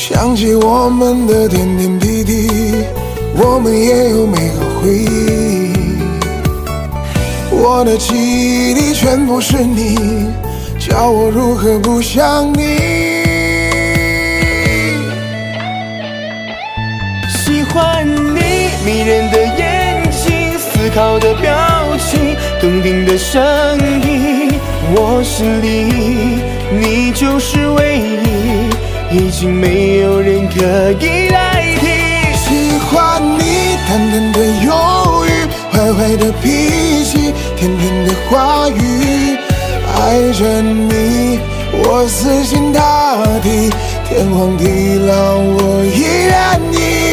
想起我们的点点滴滴，我们也有美好回忆。我的记忆里全部是你，叫我如何不想你。 喜欢你迷人的眼睛，思考的表情，笃定的声音。我是你，你就是唯一，已经没有人可以代替。 喜欢你淡淡的忧郁，坏坏的脾气，甜甜的话语。爱着你，我死心塌地，天荒地老我依然你。